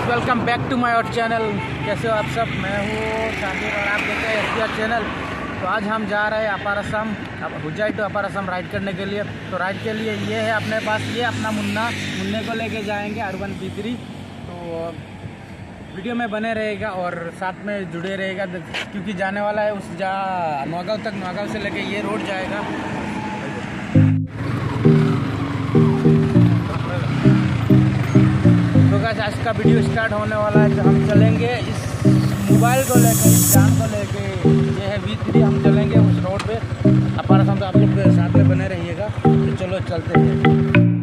Guys, welcome back to my और channel. कैसे हो आप सब? मैं हूँ शाकिर और आप देखते हैं SBR चैनल। तो आज हम जा रहे हैं upper Assam, Hojai to upper Assam ride करने के लिए। तो राइड के लिए ये है अपने पास, ये अपना मुन्ने को लेके जाएंगे R1 P3। तो वीडियो में बने रहेगा और साथ में जुड़े रहेगा क्योंकि जाने वाला है उस जहाँ नौगांव तक। नौगांव से लेके ये रोड जाएगा। आज का वीडियो स्टार्ट होने वाला है। तो हम चलेंगे इस मोबाइल को लेकर, इस जान को लेके। ये है V3। हम चलेंगे उस रोड पे अपर असम। तो आप लोग साथ में बने रहिएगा। तो चलो चलते हैं।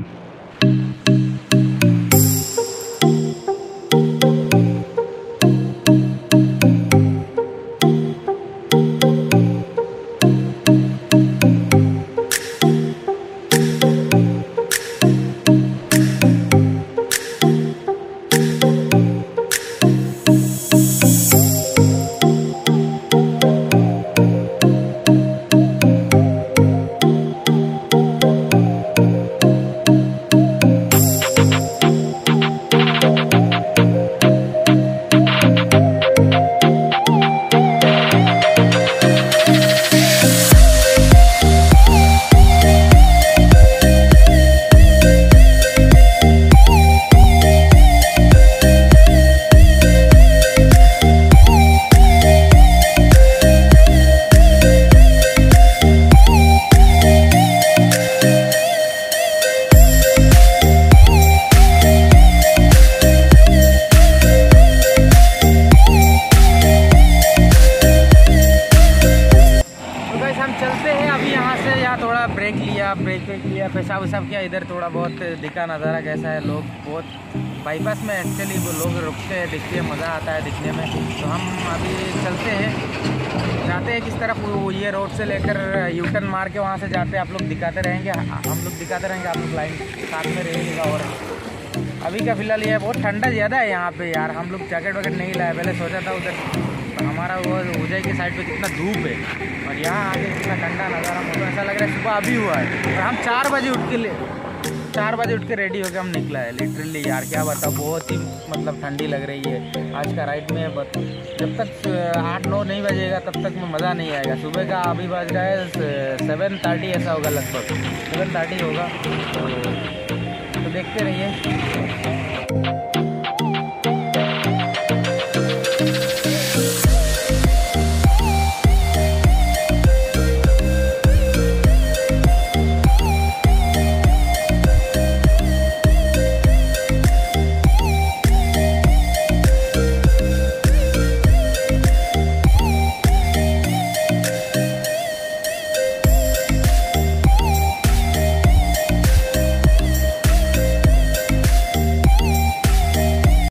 ब्रेक लिया, पेशाब वसाब किया। इधर थोड़ा बहुत दिखा नज़ारा कैसा है। लोग बहुत बाईपास में एक्चुअली वो लोग रुकते हैं, दिखते हैं, मज़ा आता है दिखने में। तो हम अभी चलते हैं, जाते हैं किस तरफ। ये रोड से लेकर U-टर्न मार के वहाँ से जाते हैं। आप लोग दिखाते रहेंगे, हम लोग दिखाते रहेंगे, आप लोग लाइन साथ में रहेगा। और अभी का फ़िलहाल ये बहुत ठंडा ज़्यादा है यहाँ पे यार। हम लोग जैकेट वैकेट नहीं लाए। पहले सोचा था उधर हमारा वो हुज्जाई की साइड पे कितना धूप है और यहाँ आके कितना ठंडा नज़ारा। मौसम ऐसा लग रहा है सुबह अभी हुआ है। और हम 4 बजे उठ के रेडी होकर हम निकला है। लिटरली यार क्या बताओ, बहुत ही मतलब ठंडी लग रही है आज का राइड में। जब तक 8-9 नहीं बजेगा तब तक में मज़ा नहीं आएगा। सुबह का अभी बज रहा है 7:30 ऐसा होगा, लगभग 7:30 होगा। तो देखते रहिए।